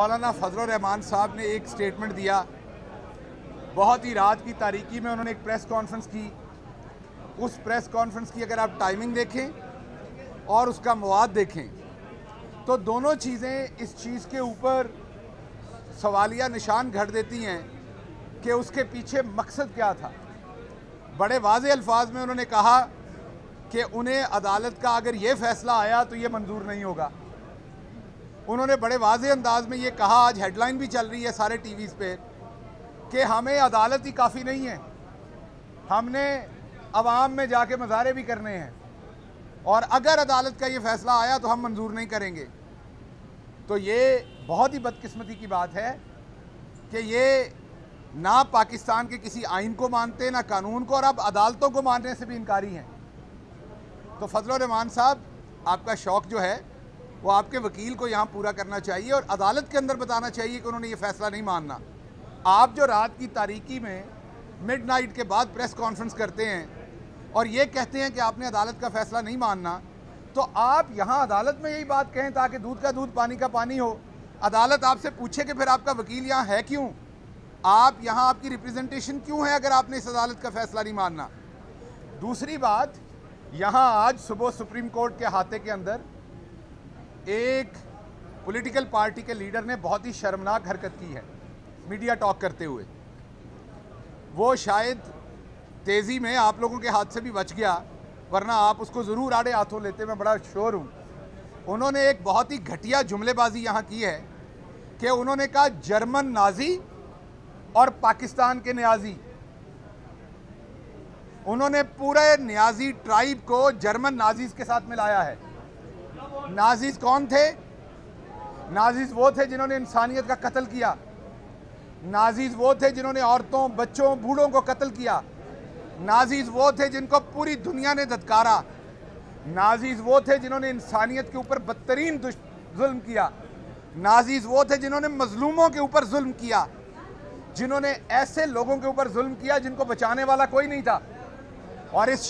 मौलाना फजलुर रहमान साहब ने एक स्टेटमेंट दिया। बहुत ही रात की तारीकी में उन्होंने एक प्रेस कॉन्फ्रेंस की। उस प्रेस कॉन्फ्रेंस की अगर आप टाइमिंग देखें और उसका मवाद देखें तो दोनों चीज़ें इस चीज़ के ऊपर सवालिया निशान घड़ देती हैं कि उसके पीछे मकसद क्या था। बड़े वाज़े अल्फाज में उन्होंने कहा कि उन्हें अदालत का अगर ये फ़ैसला आया तो ये मंजूर नहीं होगा। उन्होंने बड़े वाज़े अंदाज में ये कहा, आज हेडलाइन भी चल रही है सारे टीवीज़ पे, कि हमें अदालत ही काफ़ी नहीं है, हमने अवाम में जाके मज़ारे भी करने हैं और अगर अदालत का ये फ़ैसला आया तो हम मंजूर नहीं करेंगे। तो ये बहुत ही बदकिस्मती की बात है कि ये ना पाकिस्तान के किसी आइन को मानते, ना कानून को, और अब अदालतों को मानने से भी इनकारी हैं। तो फजलुर रहमान साहब, आपका शौक़ जो है वो आपके वकील को यहाँ पूरा करना चाहिए और अदालत के अंदर बताना चाहिए कि उन्होंने ये फ़ैसला नहीं मानना। आप जो रात की तारीकी में मिडनाइट के बाद प्रेस कॉन्फ्रेंस करते हैं और ये कहते हैं कि आपने अदालत का फ़ैसला नहीं मानना, तो आप यहाँ अदालत में यही बात कहें ताकि दूध का दूध पानी का पानी हो। अदालत आपसे पूछे कि फिर आपका वकील यहाँ है क्यों, आप यहाँ आपकी रिप्रेजेंटेशन क्यों है अगर आपने इस अदालत का फ़ैसला नहीं मानना। दूसरी बात, यहाँ आज सुबह सुप्रीम कोर्ट के अहाते के अंदर एक पॉलिटिकल पार्टी के लीडर ने बहुत ही शर्मनाक हरकत की है मीडिया टॉक करते हुए। वो शायद तेज़ी में आप लोगों के हाथ से भी बच गया, वरना आप उसको ज़रूर आड़े हाथों लेते, मैं बड़ा श्योर हूँ। उन्होंने एक बहुत ही घटिया जुमलेबाजी यहाँ की है कि उन्होंने कहा जर्मन नाजी और पाकिस्तान के न्याजी। उन्होंने पूरे न्याजी ट्राइब को जर्मन नाजीज के साथ मिलाया है। नाजीज कौन थे? नाजीज वो थे जिन्होंने इंसानियत का कत्ल किया। नाजीज वो थे जिन्होंने औरतों, बच्चों, बूढ़ों को कत्ल किया। नाजीज वो थे जिनको पूरी दुनिया ने धत्कारा। नाजीज वो थे जिन्होंने इंसानियत के ऊपर बदतरीन जुल्म किया। नाजीज वो थे जिन्होंने मजलूमों के ऊपर जुल्म किया, जिन्होंने ऐसे लोगों के ऊपर जुल्म किया जिनको बचाने वाला कोई नहीं था। और इस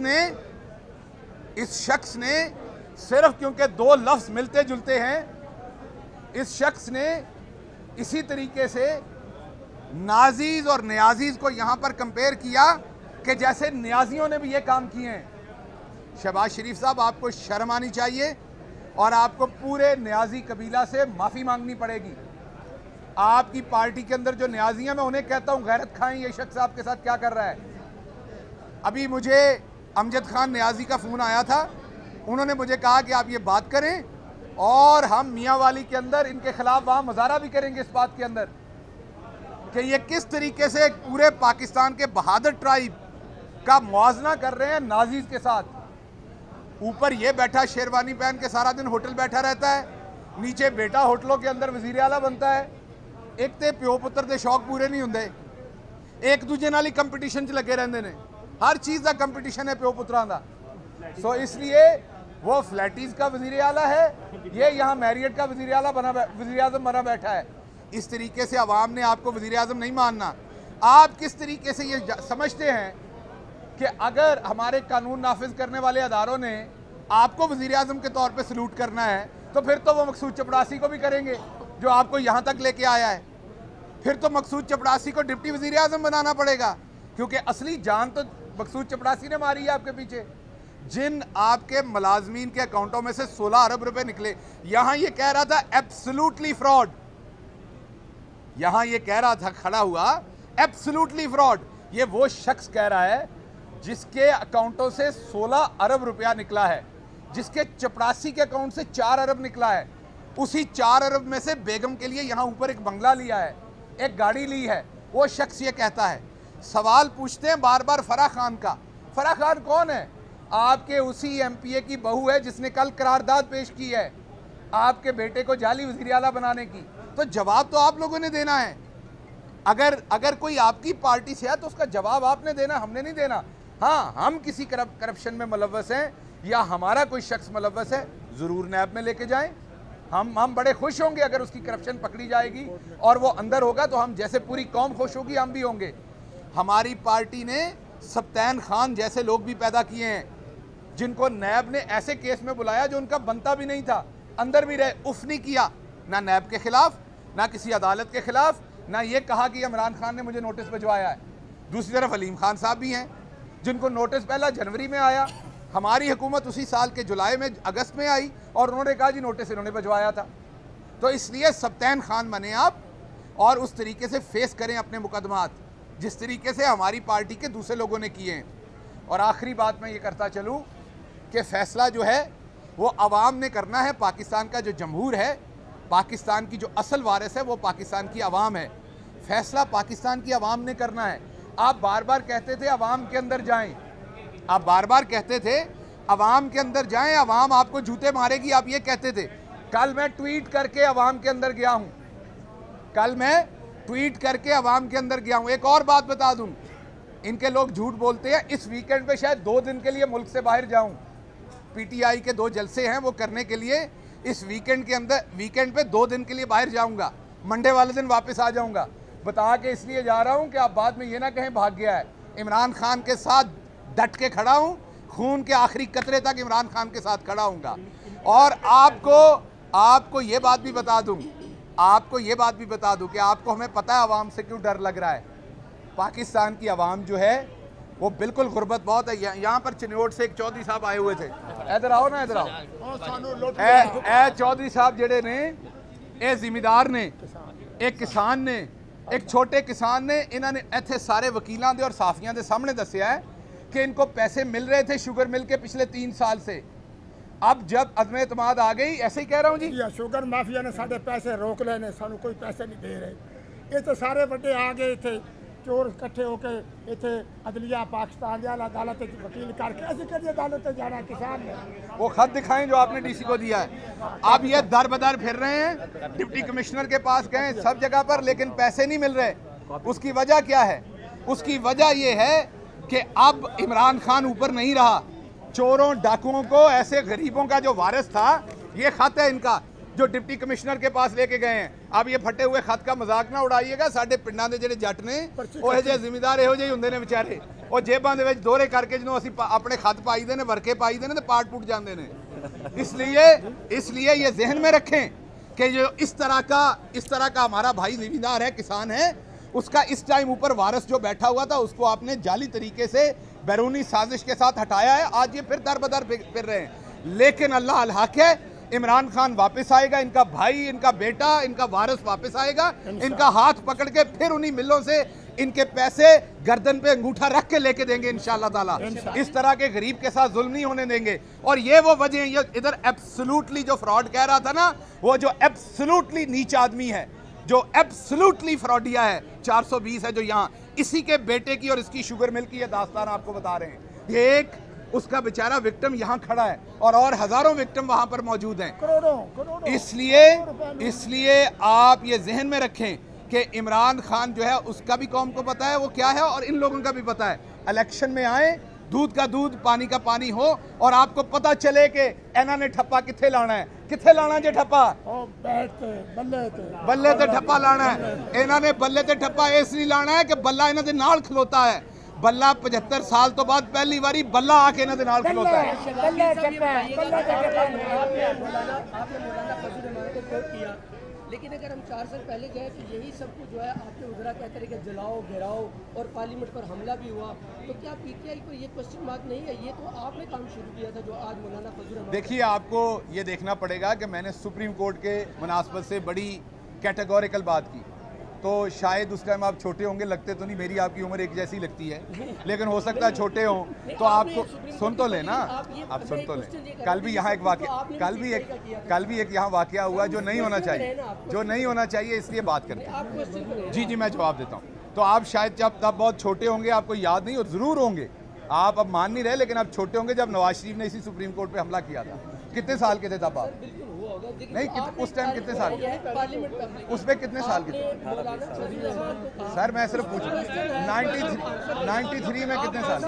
शख्स ने सिर्फ क्योंकि दो लफ्ज़ मिलते जुलते हैं, इस शख्स ने इसी तरीके से नाजीज और न्याजीज को यहाँ पर कंपेयर किया कि जैसे न्याजियों ने भी ये काम किए हैं। शहबाज शरीफ साहब, आपको शर्म आनी चाहिए और आपको पूरे न्याजी कबीला से माफ़ी मांगनी पड़ेगी। आपकी पार्टी के अंदर जो न्याजी हैं, मैं उन्हें कहता हूँ गैरत खाएं, ये शख्स आपके साथ क्या कर रहा है। अभी मुझे अमजद खान न्याजी का फ़ोन आया था, उन्होंने मुझे कहा कि आप ये बात करें और हम मियाँ वाली के अंदर इनके खिलाफ वहाँ मुजाहरा भी करेंगे इस बात के अंदर कि ये किस तरीके से पूरे पाकिस्तान के बहादुर ट्राइब का मुआवजा कर रहे हैं नाजीज के साथ। ऊपर ये बैठा शेरवानी पहन के सारा दिन होटल बैठा रहता है, नीचे बेटा होटलों के अंदर वजीर आला बनता है। एक तो प्यो पुत्र के शौक पूरे नहीं होंगे, एक दूजे नाल ही कंपीटिशन च लगे रहंदे ने, हर चीज़ का कंपीटिशन है प्यो पुत्रां दा। सो इसलिए वो फ्लैटीज का वजीर आला है, ये यहाँ मैरियट का वजीर आज़म बना बैठा है। इस तरीके से अवाम ने आपको वजीर आज़म नहीं मानना। आप किस तरीके से ये समझते हैं कि अगर हमारे कानून नाफिज करने वाले अदारों ने आपको वजीर आज़म के तौर पे सलूट करना है तो फिर तो वो मकसूद चपड़ासी को भी करेंगे जो आपको यहाँ तक लेके आया है। फिर तो मकसूद चपड़ासी को डिप्टी वजीर आज़म बनाना पड़ेगा, क्योंकि असली जान तो मकसूद चपड़ासी ने मारी है आपके पीछे। जिन आपके मुलाजमीन के अकाउंटों में से 16 अरब रुपए निकले, यहाँ ये कह रहा था एब्सोल्युटली फ्रॉड, यहाँ ये कह रहा था खड़ा हुआ एब्सोल्युटली फ्रॉड। ये वो शख्स कह रहा है जिसके अकाउंटों से 16 अरब रुपया निकला है, जिसके चपड़ासी के अकाउंट से 4 अरब निकला है। उसी 4 अरब में से बेगम के लिए यहाँ ऊपर एक बंगला लिया है, एक गाड़ी ली है। वो शख्स ये कहता है। सवाल पूछते हैं बार बार फराह खान का। फराह खान कौन है? आपके उसी एमपीए की बहू है जिसने कल करारदाद पेश की है आपके बेटे को जाली वज़ीर आला बनाने की। तो जवाब तो आप लोगों ने देना है। अगर कोई आपकी पार्टी से है तो उसका जवाब आपने देना, हमने नहीं देना। हाँ, हम किसी करप्शन में मुलव्वस हैं या हमारा कोई शख्स मुलव्वस है, ज़रूर नैब में लेके जाएं। हम बड़े खुश होंगे अगर उसकी करप्शन पकड़ी जाएगी और वो अंदर होगा, तो हम जैसे पूरी कौम खुश होगी हम भी होंगे। हमारी पार्टी ने सप्तान खान जैसे लोग भी पैदा किए हैं जिनको नैब ने ऐसे केस में बुलाया जो उनका बनता भी नहीं था, अंदर भी रहे, उफ नहीं किया, ना नैब के खिलाफ ना किसी अदालत के खिलाफ, ना ये कहा कि इमरान खान ने मुझे नोटिस भिजवाया है। दूसरी तरफ अलीम खान साहब भी हैं जिनको नोटिस पहला जनवरी में आया, हमारी हुकूमत उसी साल के जुलाई में अगस्त में आई और उन्होंने कहा जी नोटिस इन्होंने भिजवाया था। तो इसलिए सबतैन खान बने आप और उस तरीके से फेस करें अपने मुकदमात जिस तरीके से हमारी पार्टी के दूसरे लोगों ने किए हैं। और आखिरी बात मैं ये करता चलूँ कि फ़ैसला जो है वो अवाम ने करना है। पाकिस्तान का जो जमहूर है, पाकिस्तान की जो असल वारिस है वो पाकिस्तान की अवाम है। फ़ैसला पाकिस्तान की अवाम ने करना है। आप बार बार कहते थे अवाम के अंदर जाएं, आप बार बार कहते थे अवाम के अंदर जाएं, अवाम आपको जूते मारेगी, आप ये कहते थे। कल मैं ट्वीट करके अवाम के अंदर गया हूँ, कल मैं ट्वीट करके अवाम के अंदर गया हूँ। एक और बात बता दूँ, इनके लोग झूठ बोलते हैं, इस वीकेंड पे शायद 2 दिन के लिए मुल्क से बाहर जाऊँ। पीटीआई के 2 जलसे हैं वो करने के लिए इस वीकेंड के अंदर, वीकेंड पे 2 दिन के लिए बाहर जाऊँगा, मंडे वाले दिन वापस आ जाऊँगा। बता के इसलिए जा रहा हूँ कि आप बाद में ये ना कहें भाग गया है। इमरान खान के साथ डट के खड़ा हूँ, खून के आखिरी कतरे तक इमरान खान के साथ खड़ा हूँगा। और आपको ये बात भी बता दूँ, आपको ये बात भी बता दूँ कि आपको हमें पता है आवाम से क्यों डर लग रहा है। पाकिस्तान की आवाम जो है वो बिल्कुल गुर्बत बहुत है। यहाँ पर चिन्नौट से एक चौधरी साहब आए हुए थे, इधर आओ ना, इधर आओ। ए चौधरी साहब जेड़े ने, ए जिम्मेदार ने, एक किसान ने, एक छोटे किसान ने, इन्होंने इतने सारे वकीलों के और साफियों के सामने दसिया है कि इनको पैसे मिल रहे थे शुगर मिल के पिछले 3 साल से। अब जब अदम एतमाद आ गई, ऐसे ही कह रहा हूँ जी, शुगर माफिया ने साढ़े पैसे रोक लेने, सानू कोई पैसे नहीं दे रहे। ये तो सारे बड़े आ गए थे चोर इकट्ठे होकर इतने अदलिया पाकिस्तान अदालत वकील करके ऐसे करिए अदालत जाना किसान ने। वो खत दिखाएं जो आपने डीसी को दिया है। अब ये दर बदर फिर रहे हैं, डिप्टी कमिश्नर के पास गए सब जगह पर, लेकिन पैसे नहीं मिल रहे। उसकी वजह क्या है? उसकी वजह ये है कि अब इमरान खान ऊपर नहीं रहा। चोरों डाकुओं को, ऐसे गरीबों का जो वारिस था, ये खत है इनका जो डिप्टी कमिश्नर के पास लेके गए हैं। अब ये फटे हुए खत का मजाक ना उड़ाइएगा। साडे पिंडां दे जेडे जट ने ਉਹ ਜਿਹੇ ਜ਼ਿਮੀਂਦਾਰ ਇਹੋ ਜਿਹੇ ਹੁੰਦੇ ਨੇ ਵਿਚਾਰੇ, ਉਹ ਜੇਬਾਂ ਦੇ ਵਿੱਚ ਦੋਹਰੇ ਕਰਕੇ ਜਦੋਂ ਅਸੀਂ अपने खत पाईदे ने, वरके पाईदे ने तो पाट पुट जाते हैं। इसलिए ये जहन में रखें कि जो इस तरह का हमारा भाई जिम्मेदार है, किसान है, उसका इस टाइम ऊपर वारिस जो बैठा हुआ था उसको आपने जाली तरीके से बैरूनी साजिश के साथ हटाया है। आज ये फिर दर बदर फिर रहे हैं। लेकिन अल्लाह अल हक है, इमरान खान वापस आएगा, इनका भाई, इनका बेटा, इनका वारिस वापस आएगा, इनका हाथ पकड़ के फिर उन्हीं मिलों से इनके पैसे गर्दन पे अंगूठा रख के लेके देंगे इंशाल्लाह ताला। इस तरह के गरीब के साथ जुल्म नहीं होने देंगे। और ये वो वजह है, ये इधर एब्सोल्युटली जो फ्रॉड कह रहा था ना, वो जो एब्सोल्युटली नीच आदमी है, जो एब्सोल्युटली फ्रॉडिया है, 420 है जो यहाँ, इसी के बेटे की और इसकी शुगर मिल की ये दास्तान आपको बता रहे हैं। ये एक उसका बेचारा विक्टिम यहाँ खड़ा है और हजारों विक्टिम वहां पर मौजूद हैं। करोड़ों। इसलिए आप ये जहन में रखें कि इमरान खान जो है उसका भी कौम को पता है वो क्या है और इन लोगों का भी पता है। इलेक्शन में आए, दूध का दूध पानी का पानी हो और आपको पता चले कि इन्हों ने ठप्पा किथे लाना है, किथे लाना जे ठप्पा, बल्ले ते ठप्पा लाना है। इन्हों ने बल्ले ते ठप्पा इसलिए लाना है कि बल्ला इन्हों के नाल खलोता है। बल्ला 75 साल तो बाद पहली बारी बल्ला आके इन्हों के नाल खलोता है। लेकिन अगर हम 4 साल पहले गए तो यही सब कुछ जो है आपके उधरा कहते रहे कि जलाओ, घेराओ और पार्लियामेंट पर हमला भी हुआ। तो क्या पीटीआई को ये क्वेश्चन मार्क नहीं है? ये तो आपने काम शुरू किया था जो आज मौलाना फजल रहमान। देखिए, आपको ये देखना पड़ेगा कि मैंने सुप्रीम कोर्ट के मुनासबत से बड़ी कैटेगोरिकल बात की, तो शायद उस टाइम आप छोटे होंगे, लगते तो नहीं, मेरी आपकी उम्र एक जैसी लगती है, लेकिन हो सकता है छोटे हों तो आपको सुन तो लेना, आप सुन तो लें। कल भी यहाँ एक वाकया, कल भी एक यहाँ वाकया हुआ जो नहीं होना चाहिए, इसलिए बात करते हैं। जी मैं जवाब देता हूँ। तो आप शायद जब तब बहुत छोटे होंगे, आपको याद नहीं, और ज़रूर होंगे, आप अब मान नहीं रहे, लेकिन आप छोटे होंगे जब नवाज शरीफ ने इसी सुप्रीम कोर्ट पे हमला किया था। कितने साल के थे तब आप? नहीं, उस टाइम कितने साल के? उसमें कितने साल के थे? सर मैं सिर्फ पूछ रहा हूँ, 93 में कितने साल?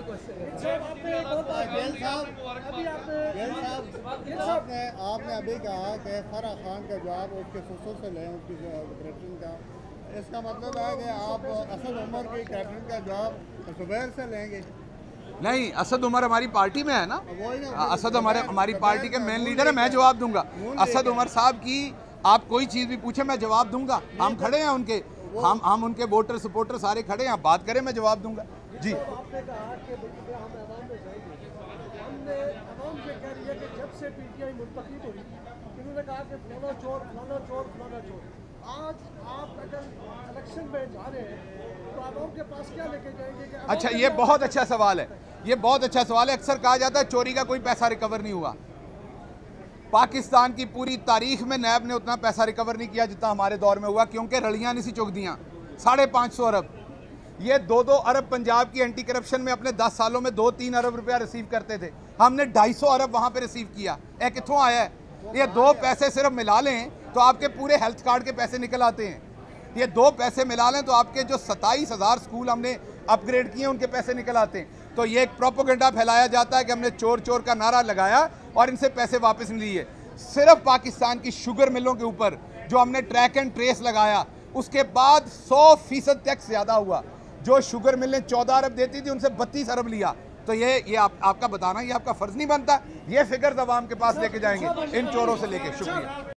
आपने अभी कहा कि फराह खान का जवाब उसके ससुर से लें, उसकी कैप्टन का, इसका मतलब है कि आप असद उमर की कैप्टन का जवाब जुबैर से लेंगे? नहीं, असद उमर हमारी पार्टी में है ना, असद हमारी पार्टी के मेन लीडर है, मैं जवाब दूंगा। असद उमर साहब की आप कोई चीज़ भी पूछे मैं जवाब दूंगा। हम खड़े हैं उनके, हम उनके वोटर सपोर्टर सारे खड़े हैं, आप बात करें मैं जवाब दूंगा जी। आपने कहा कि हम आवाम में जाएंगे, हमने आवाम से कह रही है कि जब से पीटीआई मुंतखब हुई इन्होंने कहा कि फलाना चोर फलाना चोर फलाना चोर। आज आप अगर इलेक्शन में जा रहे हैं तो आवाम के पास क्या लेके जाएंगे कि अच्छा, ये बहुत अच्छा सवाल है, ये बहुत अच्छा सवाल है। अक्सर कहा जाता है चोरी का कोई पैसा रिकवर नहीं हुआ। पाकिस्तान की पूरी तारीख में नैब ने उतना पैसा रिकवर नहीं किया जितना हमारे दौर में हुआ, क्योंकि रलियां नहीं सी चुक दियाँ। 550 अरब, ये 2-2 अरब पंजाब की एंटी करप्शन में अपने 10 सालों में 2-3 अरब रुपया रिसीव करते थे, हमने 250 अरब वहाँ पे रिसीव किया। कितों आया है? ये 2 पैसे सिर्फ मिला लें तो आपके पूरे हेल्थ कार्ड के पैसे निकल आते हैं। ये 2 पैसे मिला लें तो आपके जो 27,000 स्कूल हमने अपग्रेड किए उनके पैसे निकल आते हैं। तो ये एक प्रोपोगेंडा फैलाया जाता है कि हमने चोर चोर का नारा लगाया और इनसे पैसे वापस नहीं लिए। सिर्फ पाकिस्तान की शुगर मिलों के ऊपर जो हमने ट्रैक एंड ट्रेस लगाया, उसके बाद 100% टैक्स ज़्यादा हुआ। जो शुगर मिलें 14 अरब देती थी उनसे 32 अरब लिया। तो ये आपका बताना, ये आपका फ़र्ज़ नहीं बनता। ये फिगर्स अवाम के पास लेके जाएंगे इन चोरों से लेके। शुक्रिया।